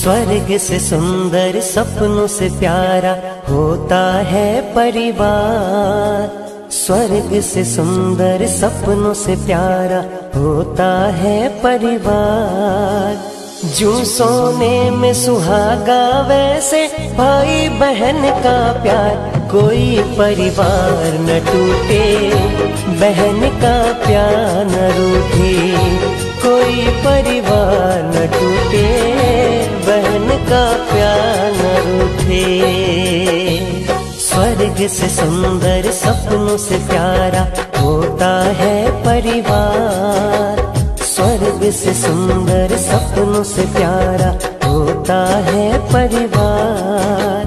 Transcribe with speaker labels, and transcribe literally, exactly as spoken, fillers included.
Speaker 1: स्वर्ग से सुंदर सपनों से प्यारा होता है परिवार। स्वर्ग से सुंदर सपनों से प्यारा होता है परिवार। जो सोने में सुहागा वैसे भाई बहन का प्यार, कोई परिवार न टूटे, बहन का प्यार न रूठे। कोई परिवार न टूटे, बहन का प्यार न रूठे। स्वर्ग से सुंदर सपनों से प्यारा होता है परिवार। स्वर्ग से सुंदर सपनों से प्यारा होता है परिवार।